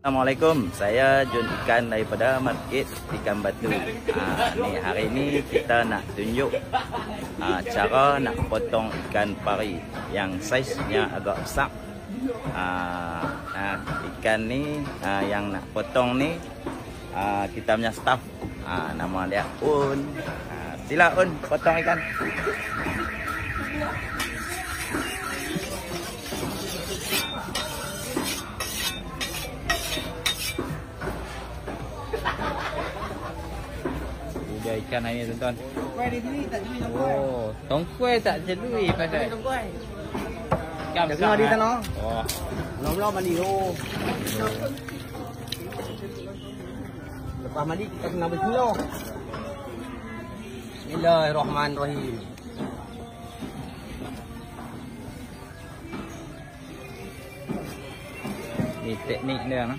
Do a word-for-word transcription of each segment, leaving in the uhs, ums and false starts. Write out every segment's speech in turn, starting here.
Assalamualaikum, saya Jun Ikan daripada Market Ikan Batu. Ha, ni hari ni kita nak tunjuk ha, cara nak potong ikan pari yang saiznya agak besar. Ha, ha, ikan ni ha, yang nak potong ni ha, kita punya staff. Ha, nama dia Un. Ha, sila Un, potong ikan. Dia ikan hari ni tuan-tuan. Kuai di sini tak jeli tongkuai. Oh, tongkuai tak jelui pasal. Tongkuai. Ikan besar. Di sana. Oh. Belum-belum mandi oh. Lepas mandi kita kena bismillah. Bismillahirrahmanirrahim. Ni teknik dia nah.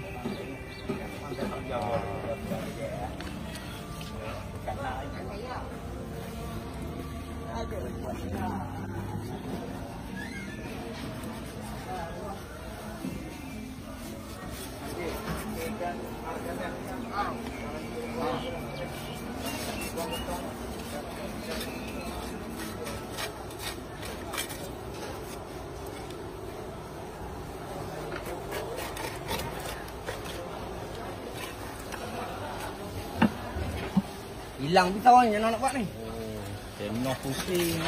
Hilang pisau ni yang nak buat ni. Oh, jenuh pusing.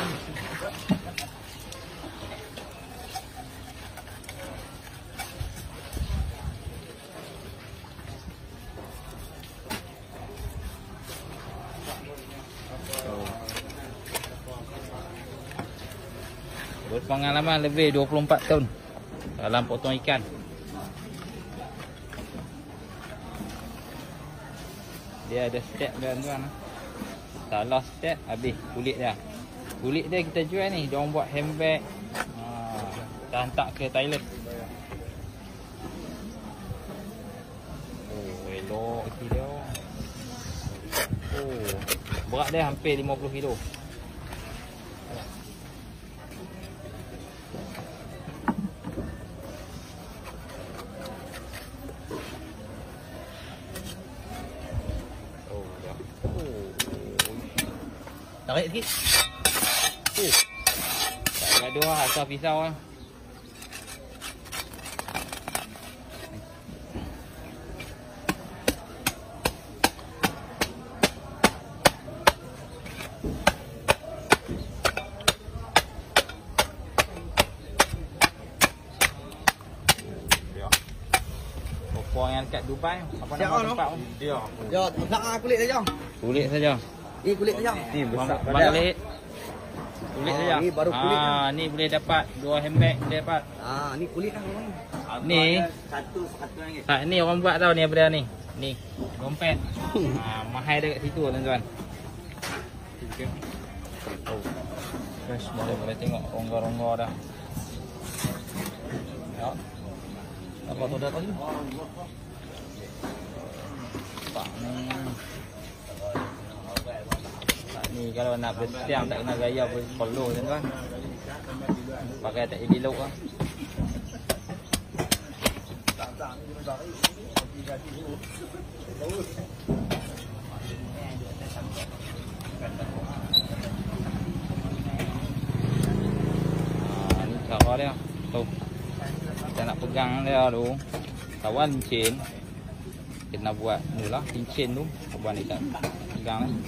Berpengalaman lebih dua puluh empat tahun dalam potong ikan. Dia ada step dia tuan. Salah step habis kulit dia. Kulit dia kita jual ni, dia orang buat handbag. Ha, kita hantar ke Thailand. Oh, elok isi dia. Oh, berat dia hampir lima puluh kilo. Tarik sikit. Oh. Tak gaduh lah asal pisau lah. Opor yang dekat Dubai. Apa nama tempat tu? Dia. Dia nak kulit saja. Kulit saja. Ni kulit saja. Ni besar balik. Kulit Ah, saja. ni baru kulit Ah, ni boleh dapat dua handbag boleh dapat. Ah, ni kulit kan orang. Ni Satu satu ringgit. tak ni orang buat tau ni apa dia ni. Ni dompet. Ah, mahal dekat situ tuan-tuan. Oh. Guys, boleh boleh tengok rongga-rongga dah. Ya. Apa tu dah tadi? Pak ni. Ni kalau nak bersiam tak kena gaya pun perlu tuan-tuan. Pakai tak jadi look lah. Ha, ni cara dia. Tu. Kita nak pegang dia tu. Kawan cincin. Kena buat mula cincin tu. Kawan ni tak pegang ni.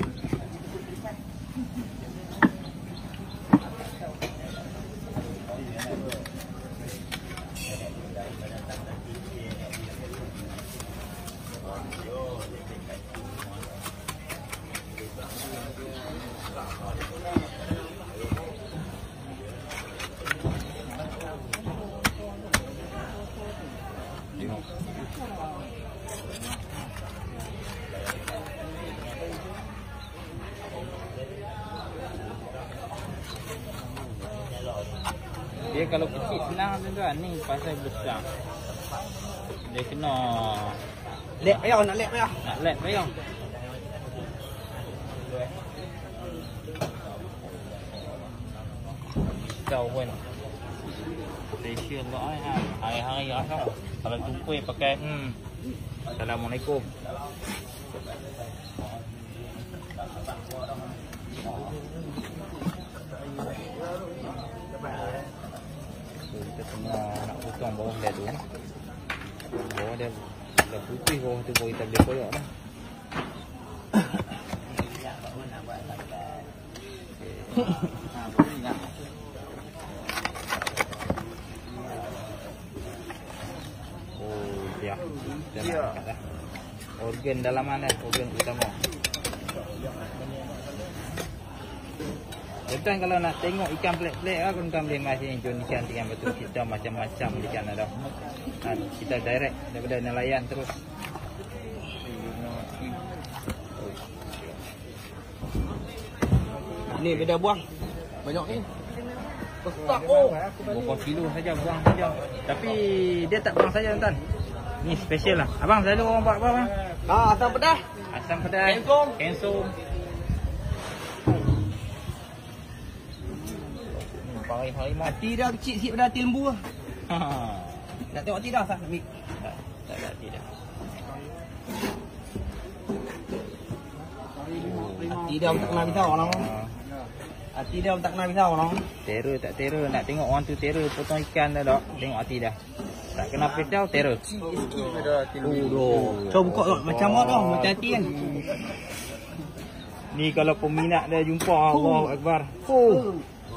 Dia kalau kecil senang tuan-tuan, ni pasal besar. Dia kena lek payah, nak lek payah. Nak lek payah. Kau pun Malaysia lah, hari-hari rasa kalau tumpui pakai hmm Assalamualaikum. Kita tengah nak potong bawah dia tu. Bawah dia dah putih, bawah tu baru kita boleh koyak dah. Oh ya, ya. Organ dalaman dah, organ utama. Tuan kalau nak tengok ikan pelik-pelik lah, tuan boleh masih Indonesia ikan betul kita macam-macam ikan ada. Nah, kita direct daripada nelayan terus. Ni beda buang. Banyak ni. Besar oh. Berapa kilo saja buang saja. Tapi dia tak buang saja tuan. Ni special lah. Abang selalu orang buat apa bang? Ah, asam pedas. Asam pedas. Kensum. Kensum. Harimau. Hati dah kecil sikit pada hati lembu lah. Ha. Nak tengok hati dah tak? Mik. Tak, tak ada hati dah. Hati dah tak kenal pisau orang. Hati dah tak kenal pisau orang. Terror tak terror. Nak tengok orang tu terror potong ikan dah dok. Tengok hati dah. Tak kena pisau terror. Sikit pada hati lembu. Oh, Cuba buka tengok macam mana dah. Macam hati kan. Ni kalau peminat dia jumpa Allahu Akbar. Oh.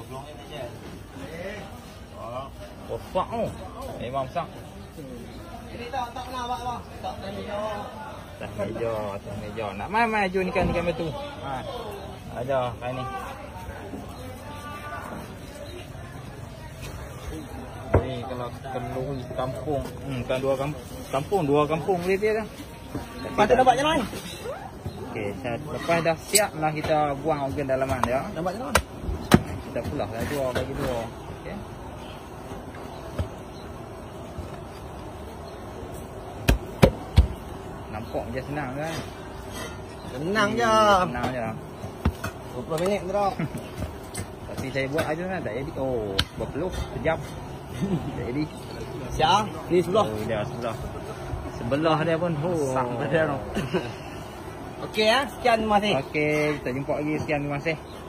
Besar tu. Memang besar. Ini tak tak kenal abang abang. Tak kenal meja. Atas meja, atas meja. Nak mai-mai jual ikan ikan batu. Ha. Ada kain ni. Ni kalau kenduri kampung. Hmm, kan dua kampung, kampung dua kampung boleh dia dah. Lepas tu dapat macam mana? Okey, saya lepas dah siap lah kita buang organ dalaman dia. Dapat macam mana? Kita pulah dah dua bagi dua. Okey. Nampak je senang kan? Senang je. Senang je. dua puluh minit tu dah. Tapi saya buat aja kan tak jadi. Oh, dua puluh sejam. Tak jadi. Siap. Ni sebelah. Oh, dia sebelah. Sebelah dia pun. Oh, sang pada tu. Okey ah, sekian terima kasih. Okey, kita jumpa lagi. Sekian terima kasih.